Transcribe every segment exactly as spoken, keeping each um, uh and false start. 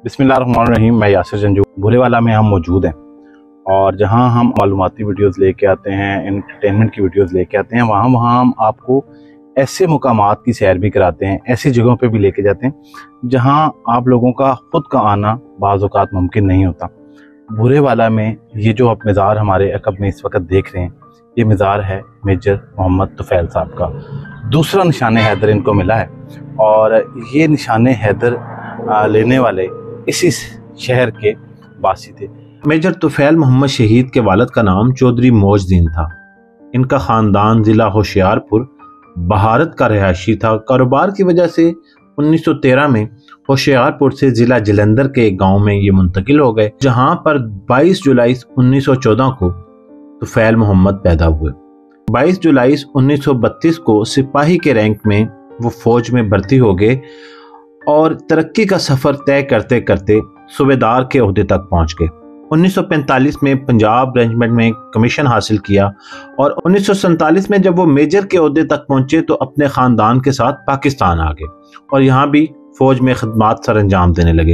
बिस्मिल्लाहिर्रहमानिर्रहीम। मैं यासिर जंजू भूरे वाला में हम मौजूद हैं और जहां हम मालूमाती वीडियोस लेके आते हैं, एंटरटेनमेंट की वीडियोस लेके आते हैं, वहां वहां हम आपको ऐसे मुकामात की सैर भी कराते हैं, ऐसी जगहों पे भी लेके जाते हैं जहां आप लोगों का खुद का आना बाज़ औक़ात मुमकिन नहीं होता। भूरे वाला में ये जो आप मज़ार हमारे अकब में इस वक्त देख रहे हैं, ये मज़ार है मेजर मोहम्मद तुफ़ैल साहब का। दूसरा निशान हैदर इनको मिला है और ये निशान हैदर लेने वाले इसी शहर के वासी थे। मेजर तुफ़ैल मोहम्मद शहीद के वालिद का नाम चौधरी मौजदीन था। इनका ख़ानदान ज़िला होशियारपुर बहारत का रहायशी था। कारोबार की वजह से उन्नीस सौ तेरह में होशियारपुर से ज़िला जलंधर के एक गांव में ये मुंतकिल हो गए, जहां पर बाईस जुलाई उन्नीस सौ चौदह को तुफ़ैल मोहम्मद पैदा हुए। बाईस जुलाई उन्नीस सौ बत्तीस को सिपाही के रैंक में वो फौज में भर्ती हो गए और तरक्की का सफ़र तय करते करते सूबेदार के ओहदे तक पहुंच गए। उन्नीस सौ पैंतालीस में पंजाब रेजिमेंट में कमीशन हासिल किया और उन्नीस सौ सैंतालीस में जब वो मेजर के ओहदे तक पहुंचे तो अपने ख़ानदान के साथ पाकिस्तान आ गए और यहाँ भी फौज में खिदमात सर अंजाम देने लगे।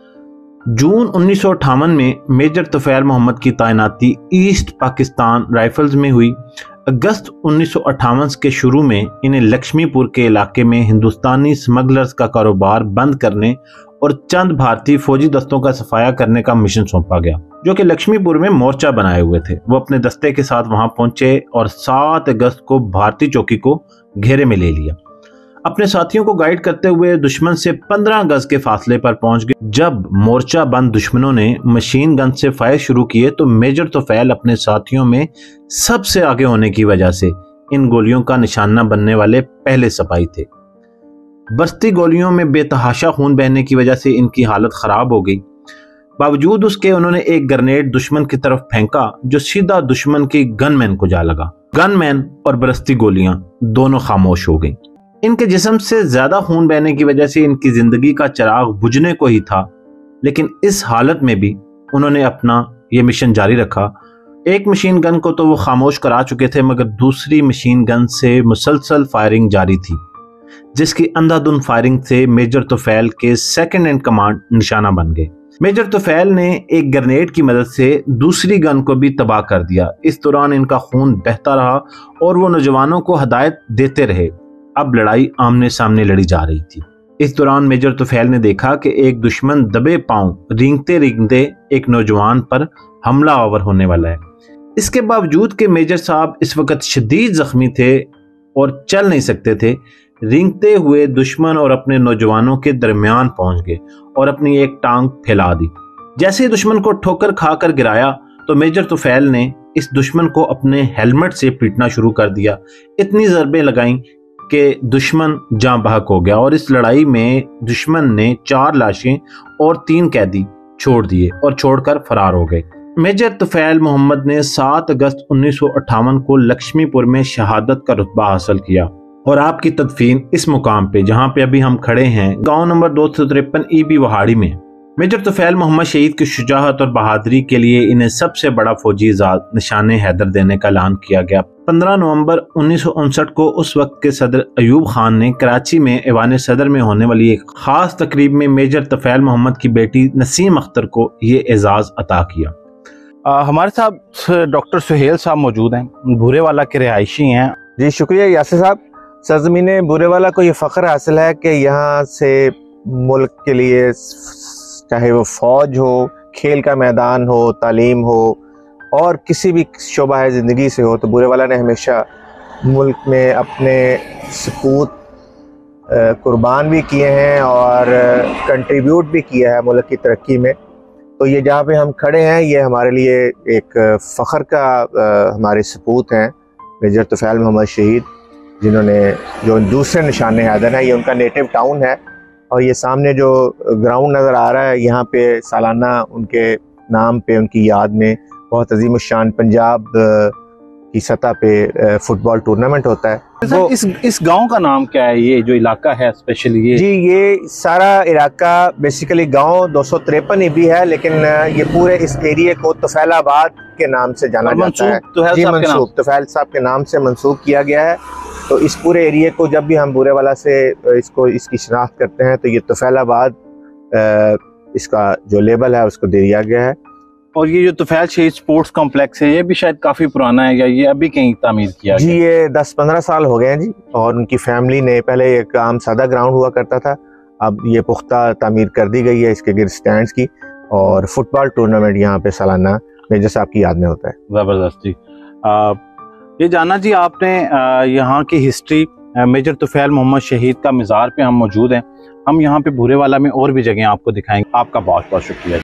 जून उन्नीस सौ अट्ठावन में मेजर तुफ़ैल मोहम्मद की तैनाती ईस्ट पाकिस्तान राइफल्स में हुई। अगस्त उन्नीस सौ अट्ठावन के शुरू में इन्हें लक्ष्मीपुर के इलाके में हिंदुस्तानी स्मगलर्स का कारोबार बंद करने और चंद भारतीय फौजी दस्तों का सफाया करने का मिशन सौंपा गया, जो कि लक्ष्मीपुर में मोर्चा बनाए हुए थे। वो अपने दस्ते के साथ वहां पहुंचे और सात अगस्त को भारतीय चौकी को घेरे में ले लिया। अपने साथियों को गाइड करते हुए दुश्मन से पंद्रह गज के फासले पर पहुंच गए। जब मोर्चा बंद दुश्मनों ने मशीन गन से फायर शुरू किए तो मेजर तुफ़ैल अपने साथियों में सबसे आगे होने की वजह से इन गोलियों का निशाना बनने वाले पहले सिपाही थे। बस्ती गोलियों में बेतहाशा खून बहने की वजह से इनकी हालत खराब हो गई। बावजूद उसके उन्होंने एक ग्रेनेड दुश्मन की तरफ फेंका जो सीधा दुश्मन की गनमैन को जा लगा। गनमैन और बरसती गोलियां दोनों खामोश हो गई। इनके जिस्म से ज्यादा खून बहने की वजह से इनकी जिंदगी का चिराग बुझने को ही था, लेकिन इस हालत में भी उन्होंने अपना ये मिशन जारी रखा। एक मशीन गन को तो वो खामोश करा चुके थे, मगर दूसरी मशीन गन से मुसलसल फायरिंग जारी थी, जिसकी अंधाधुन फायरिंग से मेजर तुफ़ैल के सेकंड इन कमांड निशाना बन गए। मेजर तुफ़ैल ने एक ग्रेनेड की मदद से दूसरी गन को भी तबाह कर दिया। इस दौरान इनका खून बहता रहा और वो नौजवानों को हदायत देते रहे। अब लड़ाई आमने सामने लड़ी जा रही थी। इस दौरान मेजर तुफ़ैल ने देखा कि एक दुश्मन दबे पांव रेंगते रेंगते एक नौजवान पर हमला आवर होने वाला है। इसके बावजूद कि मेजर साहब इस वक्त शदीद जख्मी थे और चल नहीं सकते थे, रेंगते हुए दुश्मन और अपने नौजवानों के दरमियान पहुंच गए और अपनी एक टांग फैला दी। जैसे ही दुश्मन को ठोकर खाकर गिराया तो मेजर तुफ़ैल ने इस दुश्मन को अपने हेलमेट से पीटना शुरू कर दिया। इतनी ज़रबें लगाईं कि दुश्मन जाँ बहक हो गया और इस लड़ाई में दुश्मन ने चार लाशें और तीन कैदी छोड़ दिए और छोड़कर फरार हो गए। मेजर तुफ़ैल मोहम्मद ने सात अगस्त उन्नीस सौ अट्ठावन को लक्ष्मीपुर में शहादत का रुतबा हासिल किया और आपकी तदफीन इस मुकाम पे जहां पे अभी हम खड़े हैं, गांव नंबर दो सौ तिरपन ई बी वहाड़ी में। मेजर तुफ़ैल मोहम्मद शहीद की शुजाअत और बहादुरी के लिए इन्हें सबसे बड़ा फौजी इज़ाज़ निशान हैदर देने का ऐलान किया गया। पंद्रह नवंबर उन्नीस सौ उनसठ को उस वक्त के सदर अयूब खान ने कराची में ऐवान सदर में होने वाली एक खास तकरीब में मेजर तुफ़ैल मोहम्मद की बेटी नसीम अख्तर को ये एजाज़ अता किया। आ, हमारे साथ डॉक्टर सुहेल साहब मौजूद हैं, भूरे वाला के रिहायशी हैं। जी शुक्रिया यासिर साहब। सरज़मीन भूरे वाला को ये फ़ख्र हासिल है कि यहाँ से मुल्क के लिए चाहे वो फ़ौज हो, खेल का मैदान हो, तालीम हो और किसी भी शोबा ज़िंदगी से हो, तो भूरे वाला ने हमेशा मुल्क में अपने सपूत कुर्बान भी किए हैं और कंट्रीब्यूट भी किया है मुल्क की तरक्की में। तो ये जहाँ पे हम खड़े हैं ये हमारे लिए एक फ़ख्र का आ, हमारे सपूत हैं मेजर तुफ़ैल मोहम्मद शहीद, जिन्होंने जो दूसरे निशान हैदर है, ये उनका नेटिव टाउन है और ये सामने जो ग्राउंड नज़र आ रहा है यहाँ पे सालाना उनके नाम पे उनकी याद में बहुत अजीम शान पंजाब की सतह पे फुटबॉल टूर्नामेंट होता है। तो इस इस गांव का नाम क्या है, ये जो इलाका है स्पेशली? ये जी ये सारा इलाका बेसिकली गांव दो सौ तिरपन भी है, लेकिन ये पूरे इस एरिया को तुफ़ैलाबाद के नाम से जाना जाता है। जी मंसूब तुफ़ैल साहब के नाम से मंसूब किया गया है। तो इस पूरे एरिया को जब भी हम भूरे वाला से इसको इसकी शनाख्त करते हैं तो ये तुफ़ैलाबाद اس کا جو لیبل ہے اس کو دے دیا گیا ہے۔ اور یہ جو طفیل شہید سپورٹس کمپلیکس ہے یہ بھی شاید کافی پرانا ہے یا یہ ابھی کہیں تعمیر کیا جی یہ دس پندرہ سال ہو گئے ہیں جی، اور ان کی فیملی نے، پہلے ایک عام سادہ گراؤنڈ ہوا کرتا تھا، اب یہ پختہ تعمیر کر دی گئی ہے اس کے گرد سٹینڈز کی، اور فٹ بال ٹورنامنٹ یہاں پہ سالانہ میجر صاحب کی یاد میں ہوتا ہے۔ زبردست جی۔ یہ جانا جی آپ نے یہاں کی ہسٹری، میجر طفیل محمد شہید کا مزار پہ ہم موجود ہیں، ہم یہاں پہ بھورے والا میں اور بھی جگہیں آپ کو دکھائیں گے۔ آپ کا بہت بہت شکریہ۔